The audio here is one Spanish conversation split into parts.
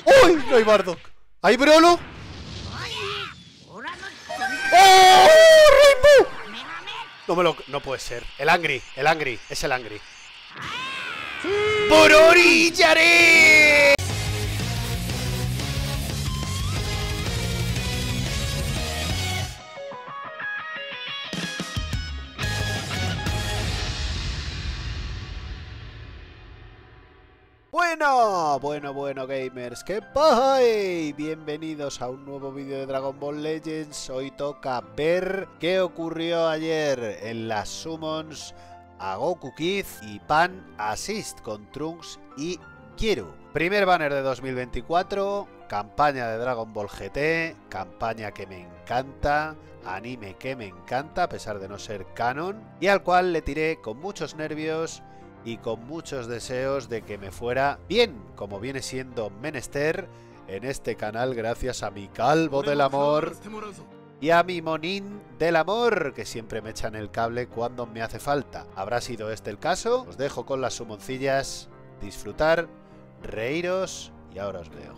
¡Uy! No hay Bardock. ¿Hay Brolo? ¡Oh! ¡Rainbow! No puede ser. El Angry, es el Angry. ¡Bororillaré! Bueno, gamers, ¿qué pasa? Bienvenidos a un nuevo vídeo de Dragon Ball Legends. Hoy toca ver qué ocurrió ayer en las Summons a Goku Kid y Pan Assist con Trunks y Kiro. Primer banner de 2024, campaña de Dragon Ball GT, campaña que me encanta, anime que me encanta a pesar de no ser canon, y al cual le tiré con muchos nervios y con muchos deseos de que me fuera bien, como viene siendo menester en este canal, gracias a mi calvo del amor y a mi monín del amor, que siempre me echan el cable cuando me hace falta. ¿Habrá sido este el caso? Os dejo con las sumoncillas, disfrutar, reíros y ahora os veo.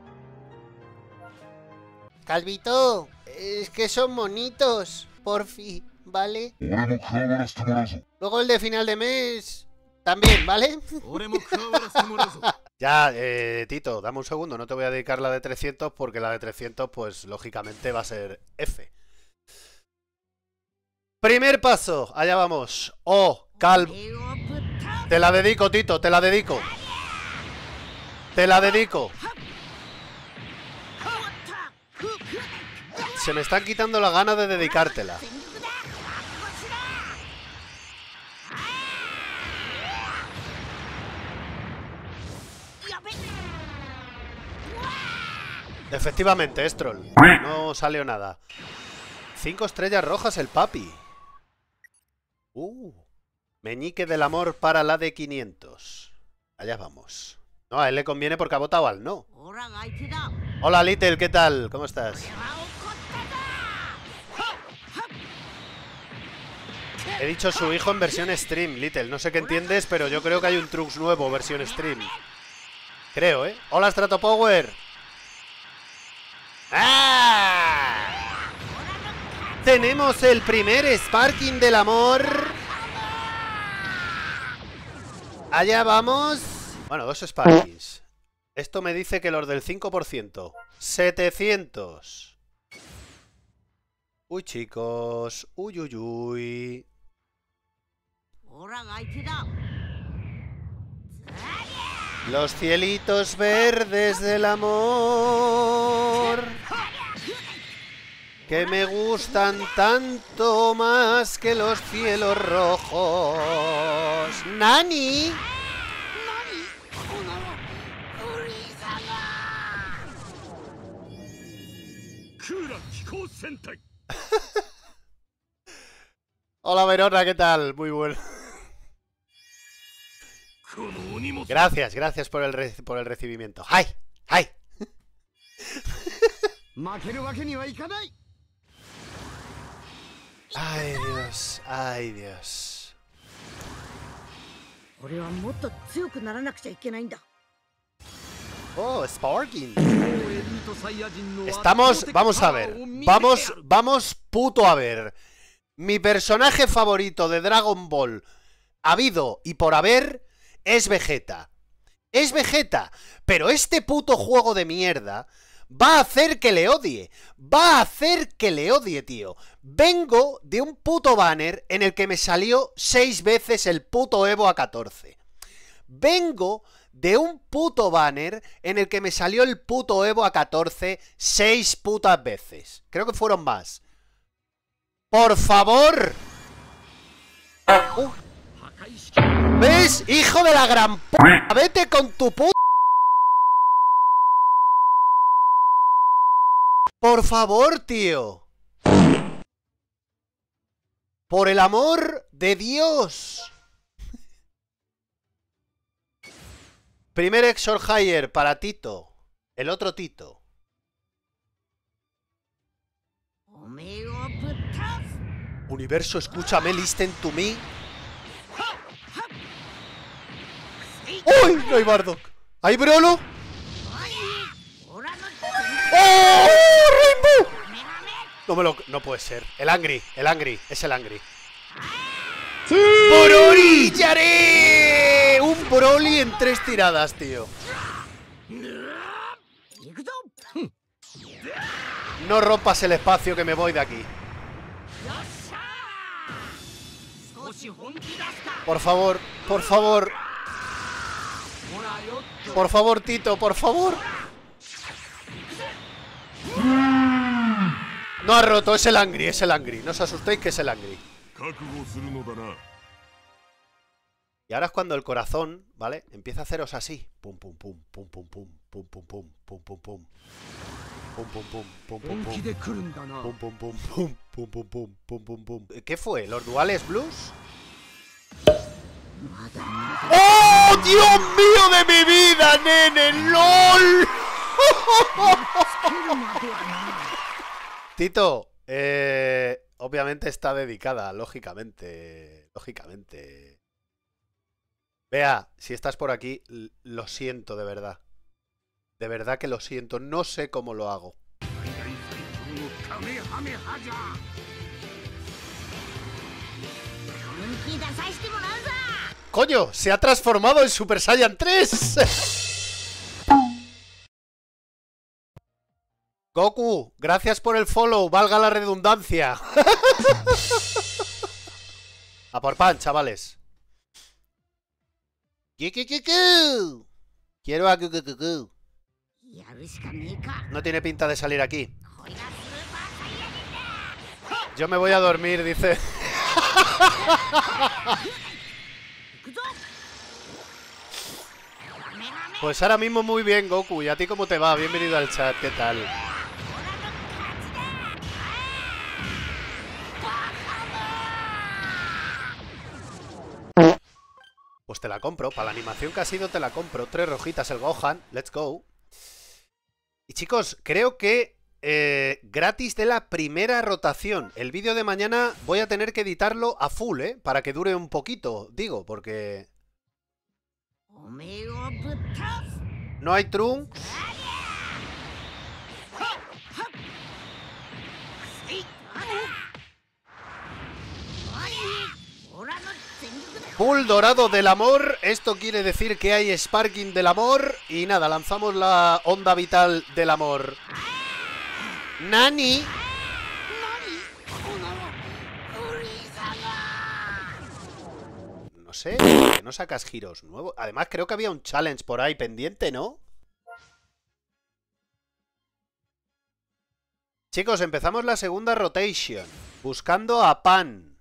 Calvito, es que son monitos, porfi, ¿vale? Luego el de final de mes también, ¿vale? Ya, Tito, dame un segundo, no te voy a dedicar la de 300 porque la de 300, pues, lógicamente va a ser F. Primer paso, allá vamos. Oh, calvo. Te la dedico, Tito, te la dedico. Te la dedico. Se me están quitando la gana de dedicártela. Efectivamente, es troll. No salió nada. 5 estrellas rojas el papi. Meñique del amor para la de 500. Allá vamos. No, a él le conviene porque ha votado al no. Hola, Little, ¿qué tal? ¿Cómo estás? He dicho su hijo en versión stream, Little. No sé qué entiendes, pero yo creo que hay un Trunks nuevo versión stream. Creo, ¿eh? Hola, Stratopower. ¡Ah! Tenemos el primer Sparking del amor. Allá vamos. Bueno, 2 Sparkings. Esto me dice que los del 5%. 700. Uy, chicos. Uy, uy, uy. Los cielitos verdes del amor, que me gustan tanto más que los cielos rojos. ¡Nani! Hola, Verona, ¿qué tal? Muy bueno. Gracias por el recibimiento. ¡Ay! ¡Ay! ¡Ay, Dios! ¡Ay, Dios! ¡Oh, Sparking! Estamos... Vamos a ver. Vamos puto a ver. Mi personaje favorito de Dragon Ball, habido y por haber, es Vegeta. Es Vegeta. Pero este puto juego de mierda va a hacer que le odie. Va a hacer que le odie, tío. Vengo de un puto banner en el que me salió 6 veces el puto Evo a 14. Vengo de un puto banner en el que me salió el puto Evo a 14 6 putas veces. Creo que fueron más. ¡Por favor! ¿Ves? ¡Hijo de la gran p***! ¡Vete con tu puta! ¡Por favor, tío! ¡Por el amor de Dios! Primer Exor Higher para Tito. El otro Tito. Universo, escúchame, listen to me. ¡Uy! No hay Bardock. ¿Hay Brolo? ¡Rainbow! No puede ser. El Angry, es el Angry. ¡Sí! ¡Broly Yare! Un Broly en 3 tiradas, tío. No rompas el espacio, que me voy de aquí. Por favor, por favor. Por favor, Tito, por favor. No ha roto, es el Angry, es el Angry. No os asustéis, que es el Angry. Y ahora es cuando el corazón, ¿vale? Empieza a haceros así. Pum, pum, pum, pum, pum, pum, pum, pum, pum, pum, pum, pum. Pum, pum, pum, pum, pum, pum. Pum, pum, pum, pum, pum, pum, pum, pum, pum, pum. ¿Qué fue? ¿Los duales blues? ¡Oh, Dios mío de mi vida, nene! ¡LOL! Tito, obviamente está dedicada, lógicamente. Lógicamente. Vea, si estás por aquí, lo siento de verdad. De verdad que lo siento, no sé cómo lo hago. ¡Coño! ¡Se ha transformado en Super Saiyan 3! Goku, gracias por el follow, valga la redundancia. A por pan, chavales. Quiero a Goku. No tiene pinta de salir aquí. Yo me voy a dormir, dice. Pues ahora mismo muy bien, Goku. ¿Y a ti cómo te va? Bienvenido al chat, ¿qué tal? Pues te la compro, para la animación que ha sido te la compro. 3 rojitas el Gohan, let's go. Y chicos, creo que gratis de la primera rotación. El vídeo de mañana voy a tener que editarlo a full, para que dure un poquito, digo, porque... No hay Trunks. Full dorado del amor. Esto quiere decir que hay Sparking del amor. Y nada, lanzamos la onda vital del amor. Nani. No sé, ¿por qué no sacas giros nuevos? Además creo que había un challenge por ahí pendiente, ¿no? Chicos, empezamos la segunda rotation. Buscando a Pan.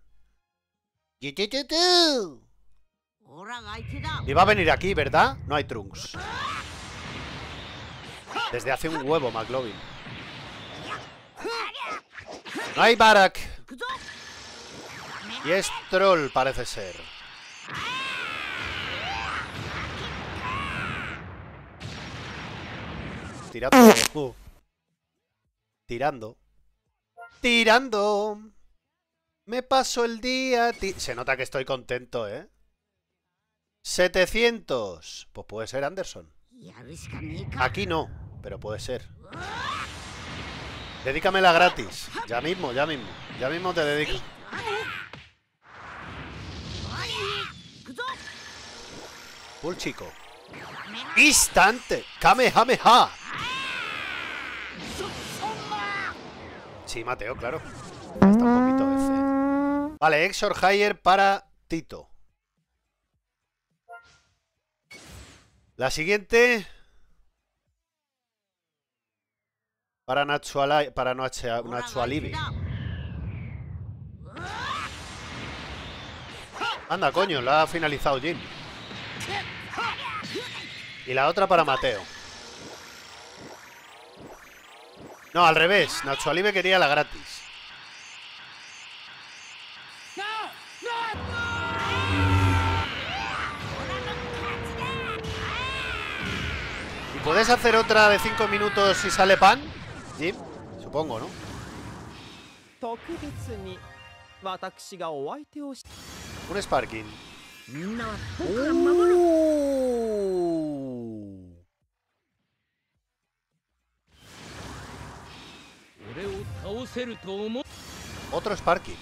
Y va a venir aquí, ¿verdad? No hay Trunks. Desde hace un huevo, McLovin. No hay Barak. Y es Troll, parece ser. Tirando. Tirando. Tirando. Me paso el día... Se nota que estoy contento, ¿eh? 700. Pues puede ser Anderson. Aquí no, pero puede ser. Dedícamela gratis. Ya mismo, ya mismo. Ya mismo te dedico. Full chico. Instante. Kamehameha. Sí, Mateo, claro. Está un poquito F. Vale, Exor Higher para Tito. La siguiente. Para Natsualibi. Anda, coño, la ha finalizado Jin. Y la otra para Mateo. No, al revés. Natsualibi quería la gratis. ¿Y puedes hacer otra de 5 minutos si sale Pan? Jim, supongo, ¿no? Un Sparking. Otro Sparky.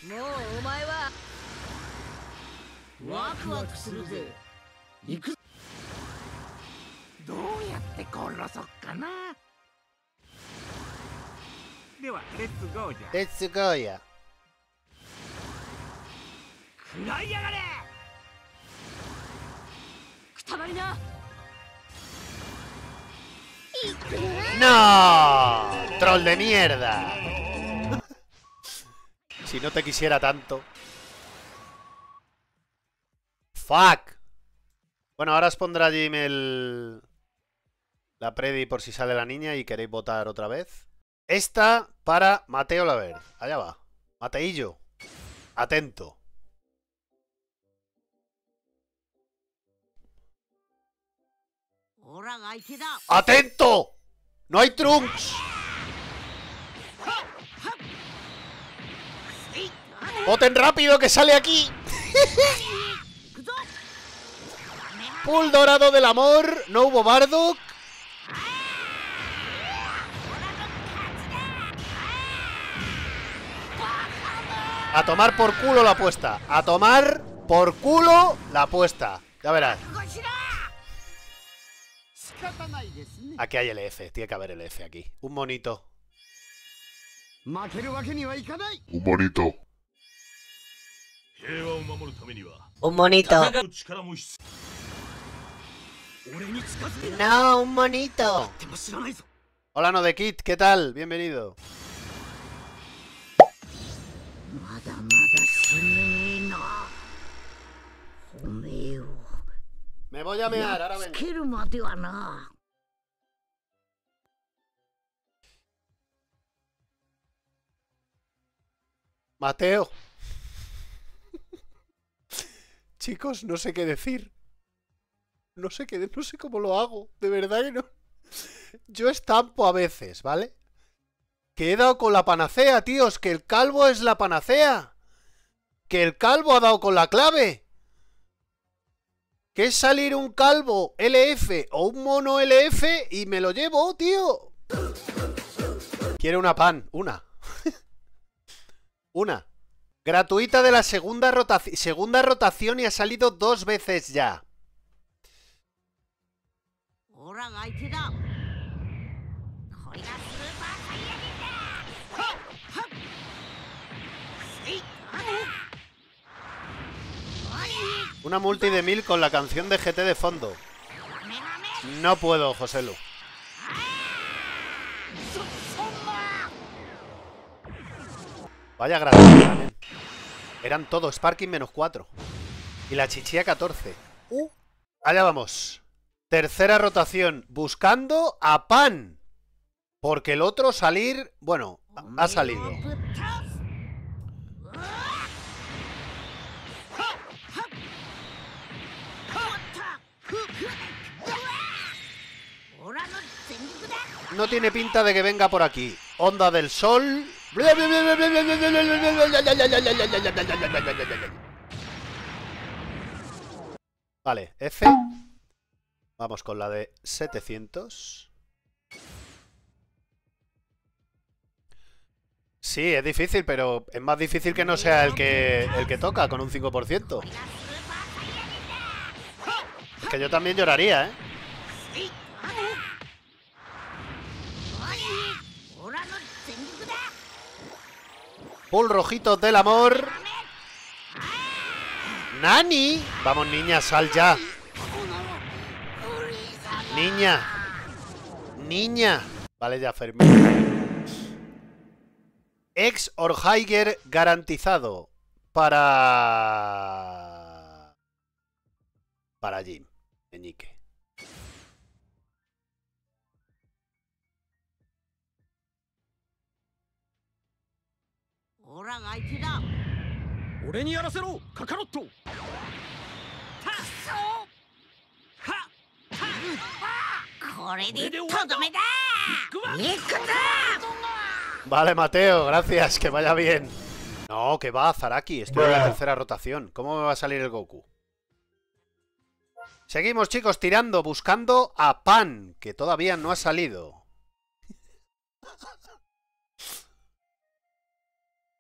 Tetsugoya. ¡No! ¡Troll de mierda! Si no te quisiera tanto. ¡Fuck! Bueno, ahora os pondrá Jim la predi por si sale la niña y queréis votar otra vez. Esta para Mateo Laver. Allá va. Mateillo. Atento. ¡Atento! ¡No hay Trunks! ¡Voten rápido que sale aquí! Pool dorado del amor. No hubo Bardock. A tomar por culo la apuesta. A tomar por culo la apuesta. Ya verás. Aquí hay LF. Tiene que haber LF aquí. Un monito. Un monito. Un monito. No, un monito. Hola, No de Kit. ¿Qué tal? Bienvenido. Me voy a mear, ahora vengo. Mateo. Chicos, no sé qué decir. No sé cómo lo hago. De verdad que no. Yo estampo a veces, ¿vale? Que he dado con la panacea, tíos. Que el calvo es la panacea. Que el calvo ha dado con la clave. Que es salir un calvo LF o un mono LF y me lo llevo, tío. Quiero una pan. Una. Una. Gratuita de la segunda rotación y ha salido 2 veces ya. Una multi de 1000 con la canción de GT de fondo. No puedo, Joselu. Vaya gratuita también. Eran todos Sparking menos 4. Y la chichilla 14. Allá vamos. Tercera rotación. Buscando a Pan. Porque el otro salir... Bueno, ha salido. No tiene pinta de que venga por aquí. Onda del sol. Vale, F. Vamos con la de 700. Sí, es difícil, pero es más difícil que no sea el que toca con un 5%. Es que yo también lloraría, ¿eh? Pool rojitos del amor. ¡Nani! Vamos, niña, sal ya. Niña. Niña. Vale, ya, Fermín. Ex or higher garantizado. Para Jim. Meñique. Vale, Mateo, gracias, que vaya bien. No, que va, Zaraki, estoy en la tercera rotación. ¿Cómo me va a salir el Goku? Seguimos, chicos, tirando, buscando a Pan, que todavía no ha salido.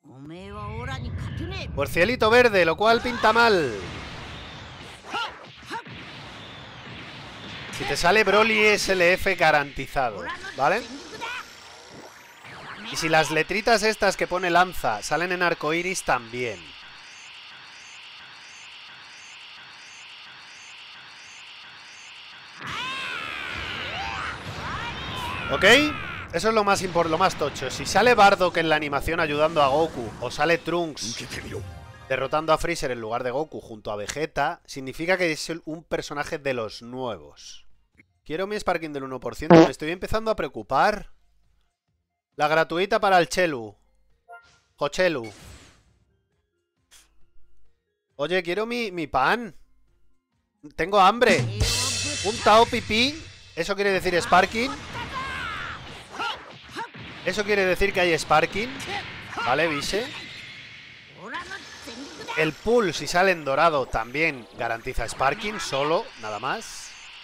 Por cielito verde, lo cual pinta mal. Si te sale Broly SLF garantizado, ¿vale? Y si las letritas estas que pone lanza salen en arcoiris también. ¿Ok? Eso es lo más tocho. Si sale Bardock en la animación ayudando a Goku, o sale Trunks derrotando a Freezer en lugar de Goku junto a Vegeta, significa que es un personaje de los nuevos. Quiero mi Sparking del 1%. Me estoy empezando a preocupar. La gratuita para el Chelu. Jochelu. Oye, quiero mi pan. Tengo hambre. Un Tao Pipí. Eso quiere decir Sparking. Eso quiere decir que hay Sparking. Vale, Vise. El Pool, si sale en dorado, también garantiza Sparking. Solo, nada más.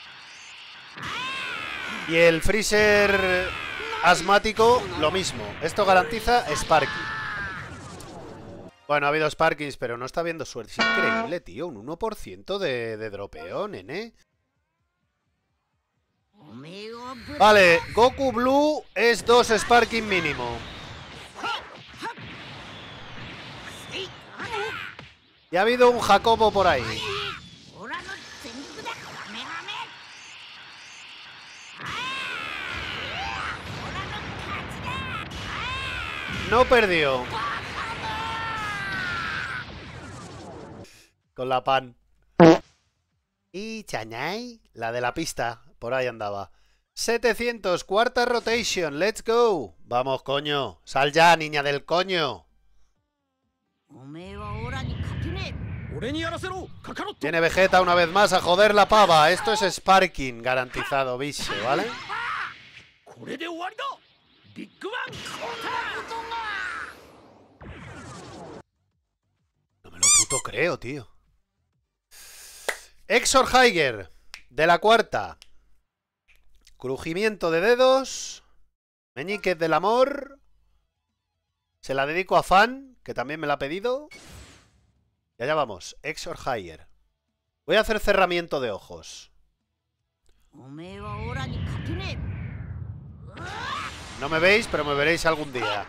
Y el Freezer asmático, lo mismo. Esto garantiza Sparking. Bueno, ha habido Sparkings, pero no está habiendo suerte. Es increíble, tío. Un 1% de dropeo, nene. Vale, Goku Blue es 2 Sparking mínimo. Y ha habido un Jacobo por ahí. No perdió. Con la pan. Y Chañay, la de la pista. Por ahí andaba. 700, cuarta rotation. Let's go. Vamos, coño. Sal ya, niña del coño. Tiene Vegeta una vez más a joder la pava. Esto es Sparking garantizado, Vise, ¿vale? No me lo puto creo, tío. Exor Haiger, de la cuarta. Crujimiento de dedos. Meñiques del amor. Se la dedico a Fan, que también me la ha pedido. Y allá vamos, Exor Haiger. Voy a hacer cerramiento de ojos. No me veis, pero me veréis algún día.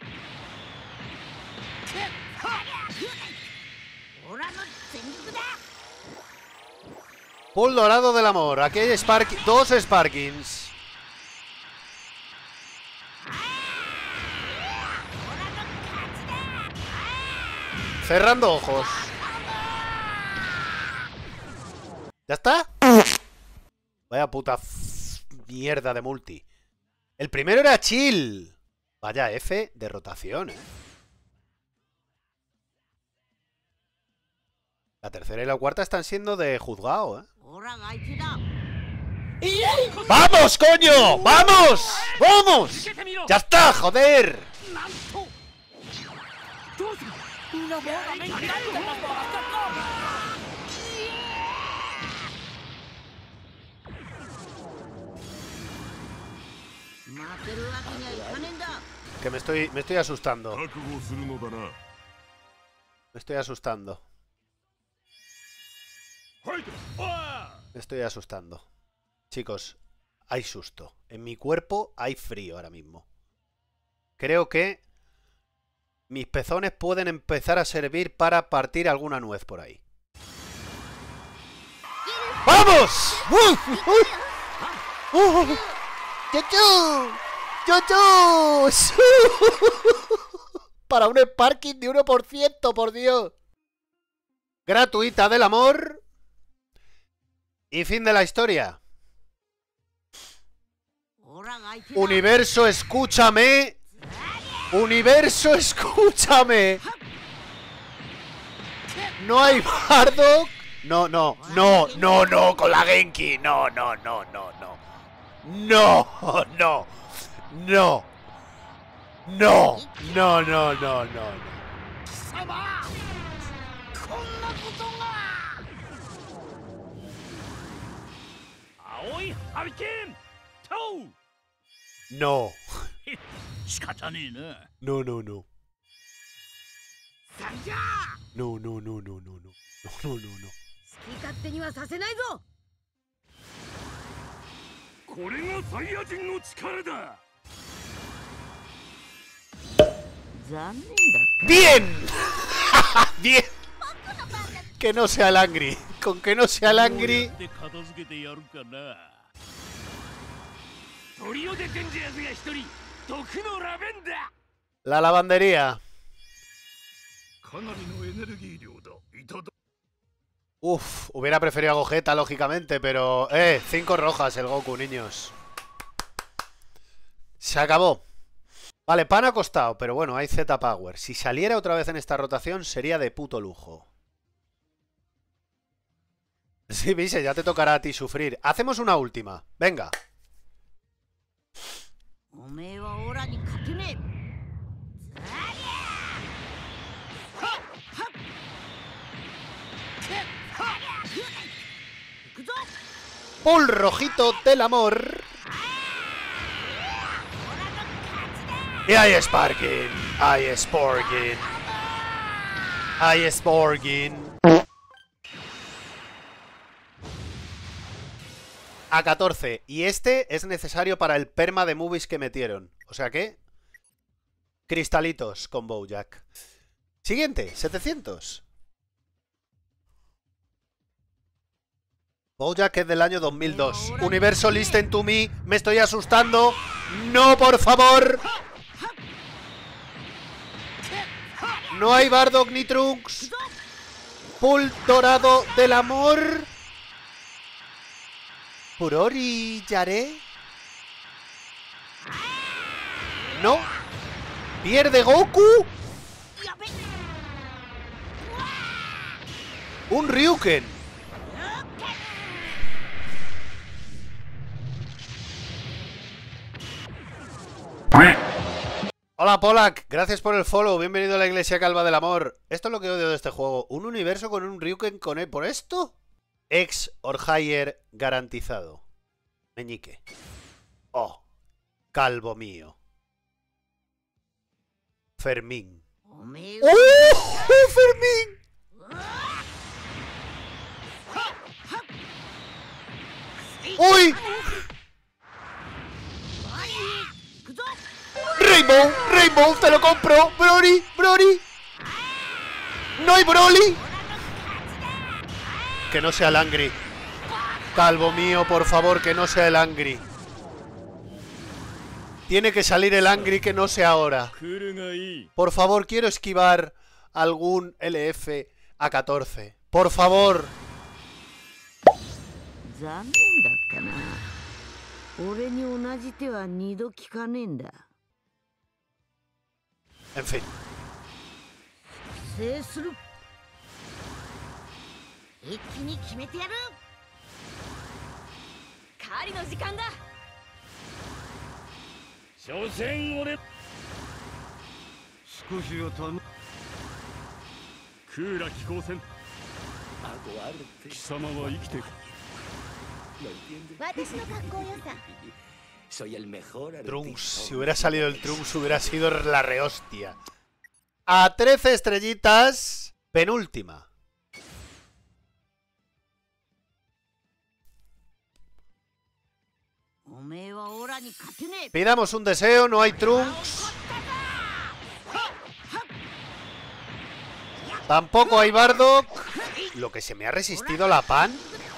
Pool dorado del amor. Aquí hay dos Sparkings. Cerrando ojos. ¿Ya está? Vaya puta mierda de multi. El primero era chill. Vaya F de rotación, La tercera y la cuarta están siendo de juzgado, ¡Vamos, coño! ¡Vamos! ¡Vamos! ¡Ya está, joder! Que me estoy asustando. Me estoy asustando. Me estoy asustando. Chicos, hay susto. En mi cuerpo hay frío ahora mismo. Creo que mis pezones pueden empezar a servir para partir alguna nuez por ahí. ¡Vamos! ¡Chuchu! ¡Chuchu! Para un Sparking de 1%, por Dios. Gratuita del amor. Y fin de la historia. Universo, escúchame. Universo, escúchame. No hay Bardock. No, con la Genki. No. No. No, no, no, no, no, no. No, no, no. ¡Bien! ¡Bien! Que no sea el Angry. Con que no sea el Angry. La lavandería. Uf, hubiera preferido a Gogeta, lógicamente, pero... 5 rojas el Goku, niños. Se acabó. Vale, pan acostado, pero bueno, hay Z-Power. Si saliera otra vez en esta rotación, sería de puto lujo. Sí, Vise, ya te tocará a ti sufrir. Hacemos una última. Venga. Pull rojito del amor. Y ahí es Sparking. Ahí es Sporking. Ahí es Sporking. A 14. Y este es necesario para el perma de movies que metieron. O sea que... cristalitos con Bojack. Siguiente, 700. Bojack es del año 2002. Universo Listen to Me. Me estoy asustando. No, por favor. No hay Bardock ni Trunks. Pull dorado del amor. Purori Yare. No. Pierde Goku. Un Ryuken. Hola Polak, gracias por el follow, bienvenido a la Iglesia Calva del Amor. Esto es lo que odio de este juego, un universo con un Ryuken con él. ¿Por esto? Ex or higher garantizado. Meñique. Oh, calvo mío. Fermín. ¡Oh! ¡Fermín! ¡Uy! Rainbow, Rainbow, te lo compro. Broly, Broly. No hay Broly. Que no sea el Angry. Calvo mío, por favor, que no sea el Angry. Tiene que salir el Angry, que no sea ahora. Por favor, quiero esquivar algún LF a 14. Por favor. En fin. Soy el mejor Trunks, si hubiera salido el Trunks hubiera sido la rehostia. A 13 estrellitas, penúltima. Pidamos un deseo, no hay Trunks. Tampoco hay Bardock. Lo que se me ha resistido la pan.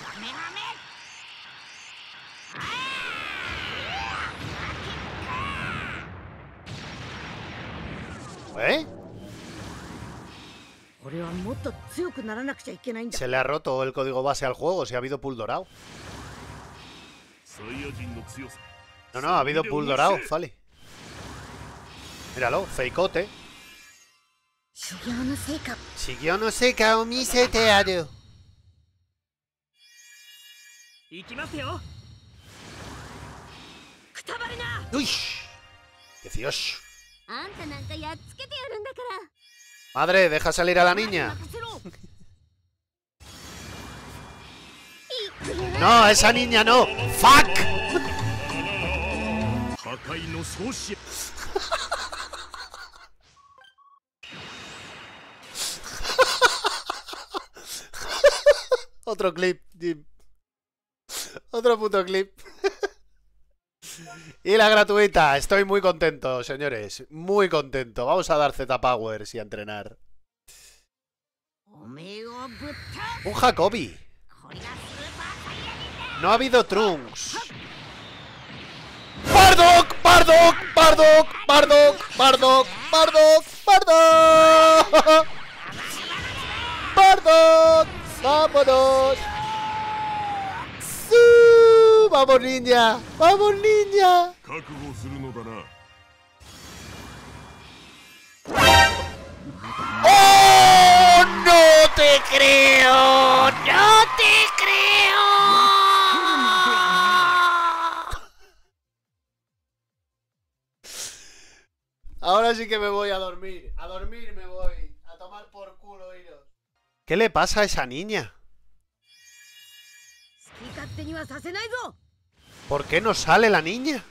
¿Eh? Se le ha roto el código base al juego, si ha habido pull dorado. No, ha habido pull dorado, Fali. Míralo, fakeote. Shigyo no seika o misete aru. Uy, 18. Madre, deja salir a la niña. No, esa niña no. ¡Fuck! Otro clip, Jim. Otro puto clip. Y la gratuita. Estoy muy contento, señores. Muy contento. Vamos a dar Z-Powers y a entrenar. Un Jacobi. No ha habido Trunks. ¡Bardock! ¡Bardock! ¡Bardock! ¡Bardock! ¡Bardock! ¡Bardock! ¡Bardock! ¡Bardock! ¡Vámonos! ¡Sí! ¡Vamos, ninja! ¡Vamos, ninja! ¡Oh! ¡No te creo! ¡No te creo! Ahora sí que me voy a dormir. A dormir me voy. A tomar por culo, iros. ¿Qué le pasa a esa niña? ¿Por qué no sale la niña?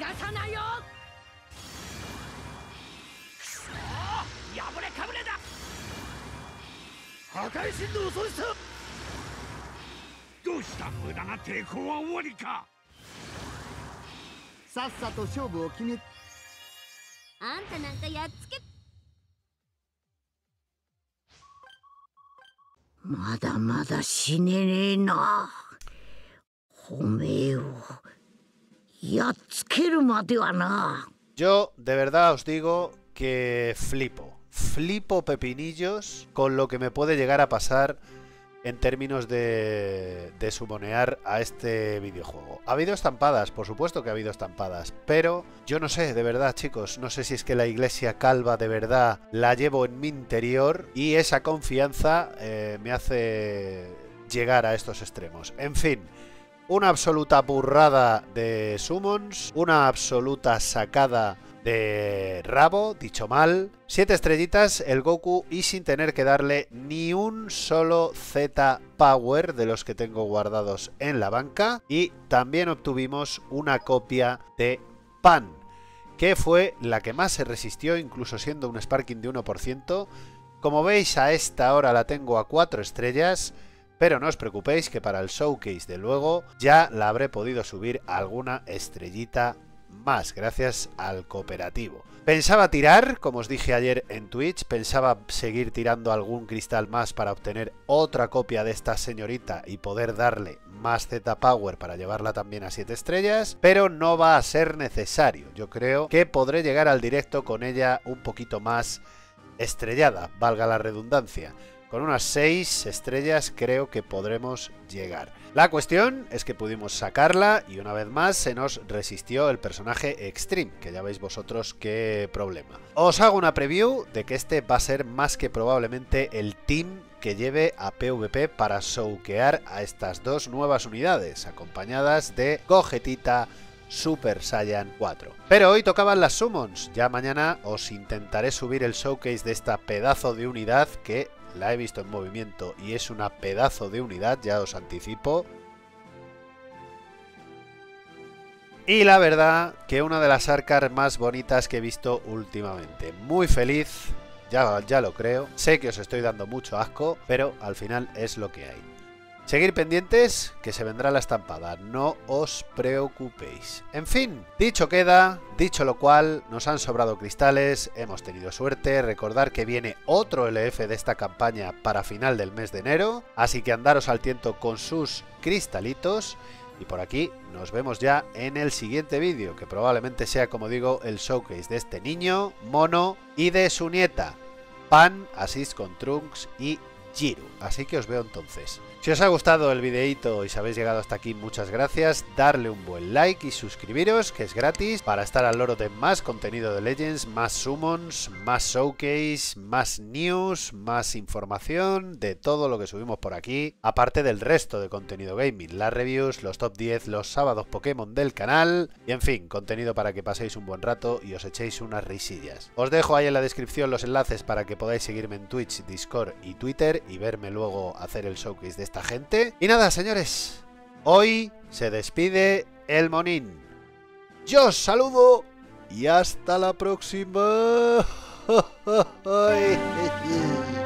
Yo de verdad os digo que flipo pepinillos con lo que me puede llegar a pasar en términos de sumonear a este videojuego. Ha habido estampadas, por supuesto que ha habido estampadas, pero yo no sé, de verdad, chicos, no sé si es que la iglesia calva de verdad la llevo en mi interior y esa confianza me hace llegar a estos extremos. En fin, una absoluta burrada de summons, una absoluta sacada de rabo, dicho mal. 7 estrellitas el Goku y sin tener que darle ni un solo Z-Power de los que tengo guardados en la banca. Y también obtuvimos una copia de Pan, que fue la que más se resistió, incluso siendo un Sparking de 1%. Como veis, a esta hora la tengo a 4 estrellas. Pero no os preocupéis que para el showcase de luego ya la habré podido subir a alguna estrellita más gracias al cooperativo. Pensaba tirar, como os dije ayer en Twitch, pensaba seguir tirando algún cristal más para obtener otra copia de esta señorita y poder darle más Z-Power para llevarla también a 7 estrellas, pero no va a ser necesario. Yo creo que podré llegar al directo con ella un poquito más estrellada, valga la redundancia. Con unas 6 estrellas creo que podremos llegar. La cuestión es que pudimos sacarla y una vez más se nos resistió el personaje Extreme, que ya veis vosotros qué problema. Os hago una preview de que este va a ser más que probablemente el team que lleve a PvP para showkear a estas dos nuevas unidades, acompañadas de Gogetita Super Saiyan 4. Pero hoy tocaban las summons, ya mañana os intentaré subir el showcase de esta pedazo de unidad que la he visto en movimiento y es una pedazo de unidad, ya os anticipo. Y la verdad que una de las arcas más bonitas que he visto últimamente. Muy feliz, ya lo creo. Sé que os estoy dando mucho asco, pero al final es lo que hay. Seguir pendientes, que se vendrá la estampada, no os preocupéis. En fin, dicho queda, dicho lo cual, nos han sobrado cristales, hemos tenido suerte, recordar que viene otro LF de esta campaña para final del mes de enero, así que andaros al tiento con sus cristalitos, y por aquí nos vemos ya en el siguiente vídeo, que probablemente sea, como digo, el showcase de este niño, mono, y de su nieta, Pan, Assist con Trunks y Jiru. Así que os veo entonces. Si os ha gustado el videíto y si habéis llegado hasta aquí, muchas gracias, darle un buen like y suscribiros, que es gratis, para estar al loro de más contenido de Legends, más summons, más showcase, más news, más información de todo lo que subimos por aquí, aparte del resto de contenido gaming, las reviews, los top 10, los sábados Pokémon del canal, y en fin, contenido para que paséis un buen rato y os echéis unas risillas. Os dejo ahí en la descripción los enlaces para que podáis seguirme en Twitch, Discord y Twitter y verme luego hacer el showcase de esta gente. Y nada, señores, hoy se despide el Monín. Yo os saludo y hasta la próxima.